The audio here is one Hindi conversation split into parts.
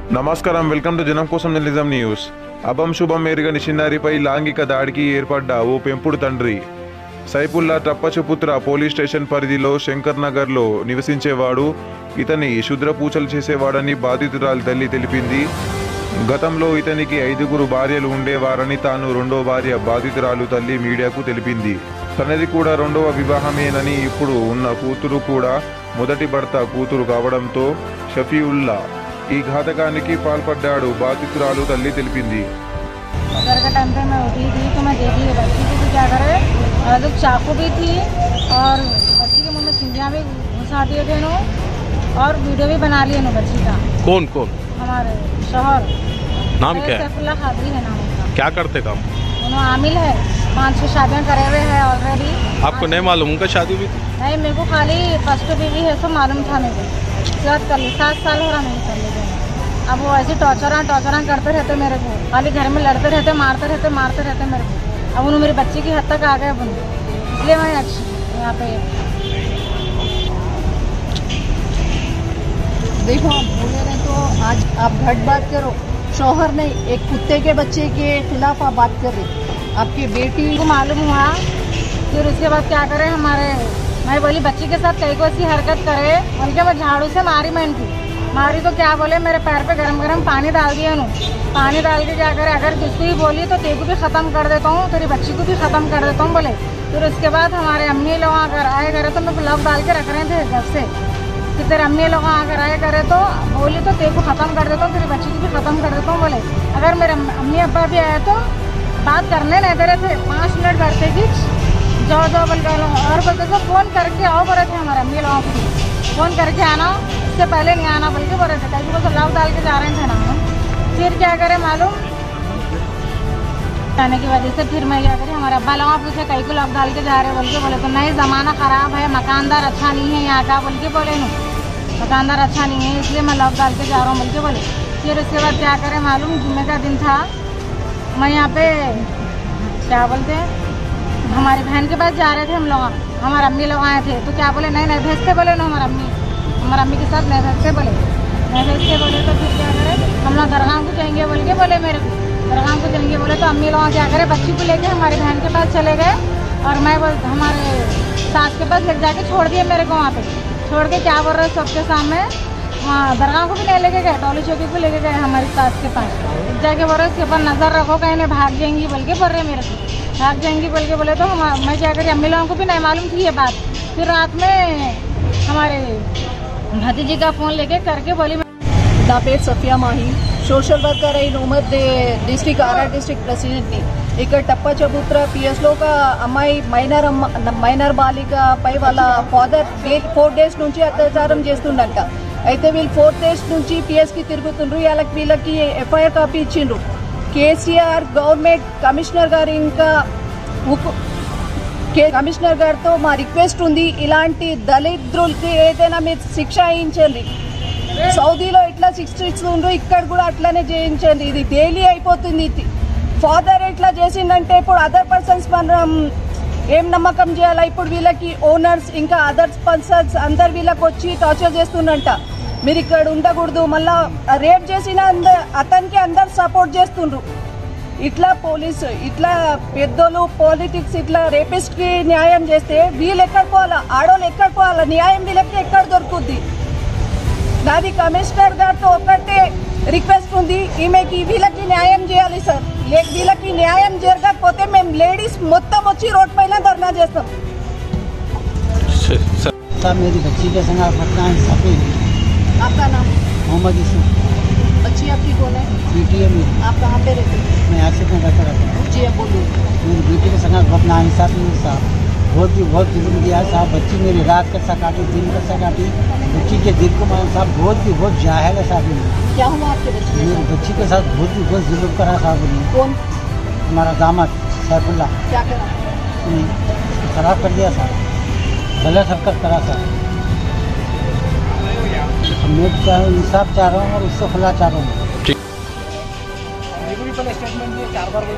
నమస్కారం వెల్కమ్ టు జనం కోసం జర్నలిజం న్యూస్. అభం శుభం ఎరుగని చిన్నారిపై లాంగిక దాడికి ఏర్పడ్డ ఓ పెంపుడు తండ్రి. సైఫుల్లా టప్పచుపుత్ర పోలీస్ స్టేషన్ పరిధిలో శంకర్ నగర్లో నివసించేవాడు. ఇతని శుద్ర పూజలు చేసేవాడని బాధితురాలి తల్లి తెలిపింది. గతంలో ఇతనికి 5గురు భార్యలు ఉండేవారని తాను రెండో భార్య బాధితురాలు తల్లి మీడియాకు తెలిపింది. తనది కూడా రెండవ వివాహమేనని, ఇప్పుడు ఉన్న కూతురు కూడా మొదటి భర్త కూతురు కావడంతో షఫీవుల్లా ఈ घातकानिकी पाल्पड्डाडु बाधितुरालु तल्ली तेलिपिंदी. घर का टाइम पे मैं उठी थी तो मैं देखी बच्ची को भी क्या करे, तो चाकू भी थी और बच्ची के मुंह में चिंटियाँ भी घुसा दिए थे नो, और वीडियो भी बना लिए नो बच्ची का। कौन कौन? हमारे शोहर। नाम क्या है? सैफुल्ला खादरी है नाम उनका। क्या करते काम? उन्होंने आमिल है, 5-6 शादियाँ करे हुए हैं ऑलरेडी। आपको नहीं मालूम उनका शादी हुई थी? नहीं, मेरे को खाली फर्स्ट बीवी है तो मालूम था मेरे को। 7 साल हो रहा नहीं कर लेते। अब वो ऐसे टॉर्चर करते रहते मेरे को, खाली घर में लड़ते रहते, मारते रहते मेरे को। अब उन्होंने मेरी बच्ची की हद तक आ गए, इसलिए मैं यहाँ पे। देखो, आप बोले रहे तो आज आप घट बात करो, शौहर नहीं, एक कुत्ते के बच्चे के खिलाफ आप बात कर रहे। आपकी बेटी को मालूम हुआ, फिर उसके बाद क्या करे, मैं बोली बच्ची के साथ कई को ऐसी हरकत करे, उनके मैं झाड़ू से मारी तो क्या बोले, मेरे पैर पे गरम पानी डाल दिया उन्होंने। पानी डाल के क्या करे, अगर किसको भी बोली तो तेरे को भी ख़त्म कर देता हूँ, तेरी बच्ची को भी ख़त्म कर देता हूँ बोले। फिर उसके बाद हमारे अम्मी लोग अगर आए करे तो मैं ब्लॉक डाल के रख रहे थे जब से कि तेरे अम्मी लोग अगर आए करे तो बोली तो तेरे को ख़त्म कर देता हूँ, तेरी बच्ची को भी ख़त्म कर देता हूँ बोले। अगर मेरे अम्मी अब्बा भी आए तो बात करने नहीं दे रहे थे, 5 मिनट बैठते कि जाओ बोल कर, और बोलते तो फ़ोन करके आओ बोले थे हमारे अम्मी लोगों को, फ़ोन करके आना, इससे पहले नहीं आना बोल के बोल रहे थे। कहीं को लॉक डाल के जा रहे थे ना। फिर क्या करे मालूम, आने की वजह से फिर मैं क्या करी, हमारे अब्बा लोग पूछे कहीं को लॉक डाल के जा रहे बोल के बोले तो नहीं, ज़माना ख़राब है, मकानदार अच्छा नहीं है यहाँ का बोल के बोले नो, मकानदार अच्छा नहीं है इसलिए मैं लॉक डाल के जा रहा हूँ बोल के बोले। फिर उसके बाद क्या करे मालूम, जुम्मे का दिन था, मैं यहाँ पे क्या बोलते हैं, हमारी बहन के पास जा रहे थे हम लोग, हमारे अम्मी लोग आए थे तो क्या बोले, नहीं भेजते बोले ना, हमारे अम्मी के साथ नहीं भेजते बोले तो फिर क्या करे, हम लोग दरगाह को जाएंगे बोल के बोले, मेरे को दरगाह को जाएंगे बोले तो अम्मी लोग क्या करे, बच्ची को लेके हमारी बहन के पास चले गए, और मैं हमारे सास के पास ले जाके छोड़ दिए मेरे को। वहाँ पे छोड़ के क्या बोल रहे सबके सामने, वहाँ दरगाह को भी नहीं लेके गए, टोली चौकी को लेके गए हमारी सास के पास, जाके बोल रहे उसके ऊपर नज़र रखो कहीं नहीं भाग जाएंगी बोल के बोल रहे मेरे को, भाग जाएंगी बोल के बोले तो मैं क्या करी, अम्मी लोगों को भी नहीं मालूम थी ये बात। फिर रात में हमारे भतीजी का फ़ोन लेके करके बोली, నా పేరు సఫియా మాహి, సోషల్ వర్కర్ అయిన ఉమద్ డిస్ట్రిక్ట్ ఆర్ఆర్ డిస్ట్రిక్ట్ ప్రెసిడెంట్ని. ఇక్కడ టప్పచబుత్ర పిఎస్లో ఒక అమ్మాయి మైనర్ బాలిక పై వాళ్ళ ఫాదర్ 4 డేస్ నుంచి అత్యాచారం చేస్తుండంట. అయితే వీళ్ళు 4 డేస్ నుంచి పిఎస్కి తిరుగుతుండ్రు, వీళ్ళకి ఎఫ్ఐఆర్ కాపీ ఇచ్చిండ్రు. కేసీఆర్ గవర్నమెంట్ కమిషనర్ గారు ఇంకా కమిషనర్ గారితో మా రిక్వెస్ట్ ఉంది, ఇలాంటి దళిద్రులకి ఏదైనా మీరు శిక్ష వేయించండి. సౌదీలో ఎట్లా శిక్షిస్తుండ్రు ఇక్కడ కూడా అట్లానే చేయించండి, ఇది డైలీ అయిపోతుంది. ఫాదర్ ఎట్లా చేసిందంటే ఇప్పుడు అదర్ పర్సన్స్ మనం ఏం నమ్మకం చేయాలా, ఇప్పుడు వీళ్ళకి ఓనర్స్ ఇంకా అదర్ పర్సన్స్ అందరు వీళ్ళకి వచ్చి టార్చర్ చేస్తుండంట, మీరు ఇక్కడ ఉండకూడదు, మళ్ళా రేప్ చేసిన అతనికి అందరు సపోర్ట్ చేస్తుండ్రు. ఇట్లా పోలీసు ఇట్లా పెద్దోళ్ళు పాలిటిక్స్ ఇట్లా రేపిస్ట్కి న్యాయం చేస్తే వీళ్ళు ఎక్కడ పోవాలా, ఆడోళ్ళు ఎక్కడ పోవాలా, న్యాయం వీళ్ళకి ఎక్కడ దొరుకుద్ది. నాది కమిషనర్ గారితో ఒకటే రిక్వెస్ట్ ఉంది, ఈమెకి వీళ్ళకి న్యాయం చేయాలి సార్, వీళ్ళకి న్యాయం జరగకపోతే మేము లేడీస్ మొత్తం వచ్చి రోడ్ పైన ధర్నా చేస్తాం. सर मेरी बच्ची के संग घटना इंसाफी। आपका नाम? मोहम्मद यूसुफ। बच्ची आपकी कौन है? बेटी है मेरी। आप कहाँ पे रहते हैं? मैं आसिफ नगर पर रहता हूँ। जी अब बोलिए। मेरी बेटी के संग घटना इंसाफी साहब, बहुत दिल दिया साहब, बच्ची मेरी रात कैसा काटी, दिन कैसा काटी, बच्ची के दिल को मान साहब बहुत जाहिल है साहब। क्या हुआ आपके बच्चे? मेरी बच्ची के साथ बहुत जुल्म करा साहब। कौन? हमारा दामाद सैफुल्ला। क्या करा? खराब कर दिया साहब, गलत हरकत करा साहब। मैं इंसाफ चाह रहा हूँ और उससे खुला चाह रहा हूँ। स्टेटमेंट दिए 4 बार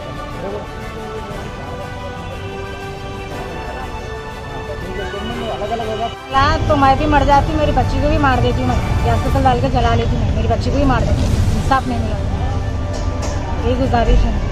बोल अलग हो गया तो मैं भी मर जाती, मेरी बच्ची को भी मार देती, मैं गैस पे डाल के जला लेती, मैं मेरी बच्ची को भी मार देती, इंसाफ नहीं मिला। यही गुजारिश है।